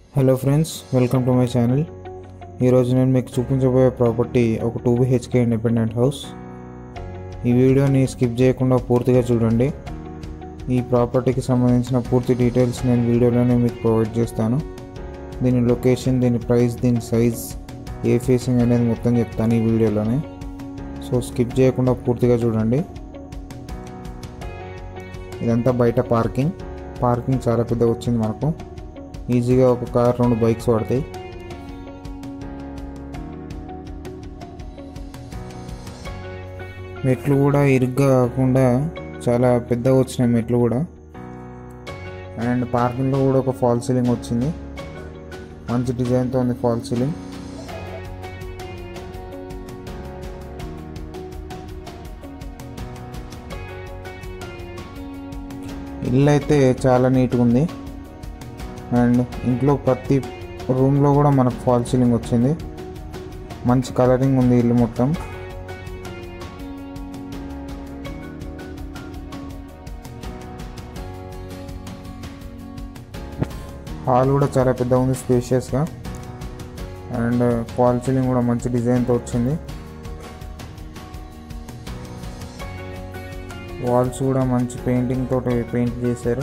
Hello friends, welcome to my channel. ఈరోజు నేను మీకు చూపించబోయే ప్రాపర్టీ ఒక 2 BHK ఇండిపెండెంట్ హౌస్. ఈ వీడియోని స్కిప్ చేయకుండా పూర్తిగా చూడండి. ఈ ప్రాపర్టీకి సంబంధించిన పూర్తి డీటెయిల్స్ నేను వీడియోలోనే మీకు ప్రొవైడ్ చేస్తాను. దీని లొకేషన్, దీని ప్రైస్, దీని సైజ్, ఏ ఫేసింగ్ అనేది మొత్తం చెప్తాను ఈ వీడియోలోనే. సో స్కిప్ చేయకుండా పూర్తిగా చూడండి. ఇదంతా బయట పార్కింగ్ చాలా పెద్దగా వచ్చింది. మనకు ఈజీగా ఒక కార్, 2 బైక్స్ పడతాయి. మెట్లు కూడా ఇరుగ్గా కాకుండా చాలా పెద్దగా వచ్చినాయి మెట్లు కూడా. అండ్ పార్కింగ్లో కూడా ఒక ఫాల్ సీలింగ్ వచ్చింది. మంచి డిజైన్తో ఉంది ఫాల్ సీలింగ్. ఇల్లు అయితే చాలా నీట్గా ఉంది. అండ్ ఇంట్లో ప్రతి రూమ్లో కూడా మనకు ఫాల్ సీలింగ్ వచ్చింది. మంచి కలరింగ్ ఉంది ఇల్లు మొత్తం. హాల్ కూడా చాలా పెద్దగా ఉంది, స్పేషియస్గా. అండ్ ఫాల్ సీలింగ్ కూడా మంచి డిజైన్తో వచ్చింది. వాల్స్ కూడా మంచి పెయింటింగ్ తోటి పెయింట్ చేశారు.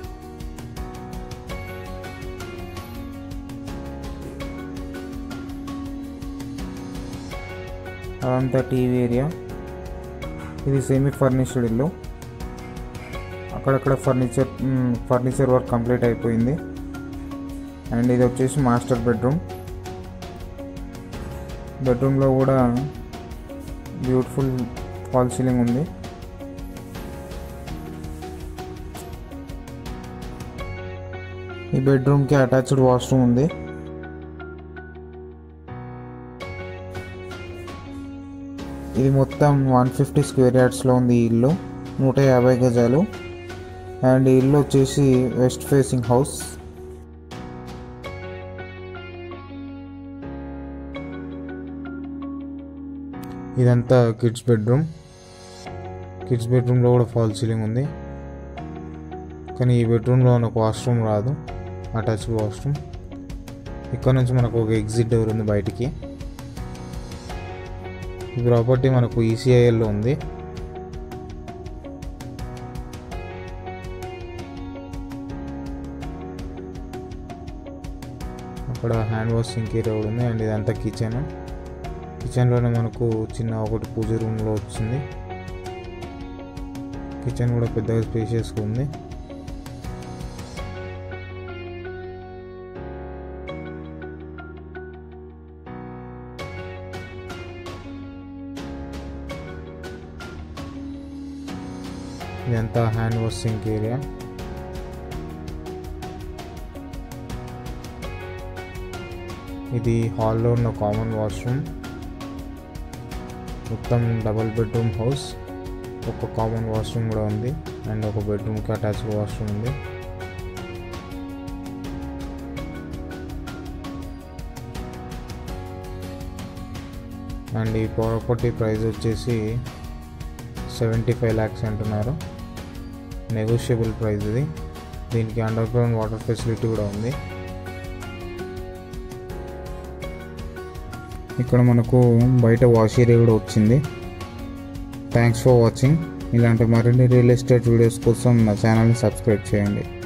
అదంతా టీవీ ఏరియా. ఇది సెమీ ఫర్నిష్డ్ ఇల్లు. అక్కడక్కడ ఫర్నిచర్ వర్క్ కంప్లీట్ అయిపోయింది. అండ్ ఇది వచ్చేసి మాస్టర్ బెడ్రూమ్లో కూడా బ్యూటిఫుల్ ఫాల్ సీలింగ్ ఉంది. ఈ బెడ్రూమ్కి అటాచ్డ్ వాష్రూమ్ ఉంది. ఇది మొత్తం 150 స్క్వేర్ యార్డ్స్లో ఉంది ఈ ఇల్లు, 150 గజాలు. అండ్ ఈ ఇల్లు వచ్చేసి వెస్ట్ ఫేసింగ్ హౌస్. ఇదంతా కిడ్స్ బెడ్రూమ్లో కూడా ఫాల్ సీలింగ్ ఉంది. కానీ ఈ బెడ్రూమ్లో మనకు వాష్రూమ్ రాదు, అటాచ్డ్ వాష్రూమ్. ఇక్కడ నుంచి మనకు ఒక ఎగ్జిట్ డోర్ ఉంది బయటికి. ఈ ప్రాపర్టీ మనకు ECILలో ఉంది. అక్కడ హ్యాండ్ వాష్ సింక్ ఏరియా కూడా ఉంది. అండ్ ఇదంతా కిచెన్లోనే మనకు చిన్న ఒకటి పూజ రూమ్లో వచ్చింది. కిచెన్ కూడా పెద్దగా స్పేషియస్గా ఉంది. ఇదంతా హ్యాండ్ వాష్ సింక్ ఏరియా. ఇది హాల్లో ఉన్న కామన్ వాష్రూమ్. మొత్తం డబుల్ బెడ్రూమ్ హౌస్. ఒక కామన్ వాష్రూమ్ కూడా ఉంది. అండ్ ఒక బెడ్రూమ్కి అటాచ్డ్ వాష్రూమ్ ఉంది. అండ్ ఈ ప్రాపర్టీ ప్రైస్ వచ్చేసి 75 lakhs అంటున్నారు. నెగోషియబుల్ ప్రైస్ ఇది. దీనికి అండర్ గ్రౌండ్ వాటర్ ఫెసిలిటీ కూడా ఉంది. ఇక్కడ మనకు బయట వాష్ ఏరియా కూడా వచ్చింది. Thanks for watching. ఇలాంటి మరిన్ని రియల్ ఎస్టేట్ వీడియోస్ కోసం నా ఛానల్ని సబ్స్క్రైబ్ చేయండి.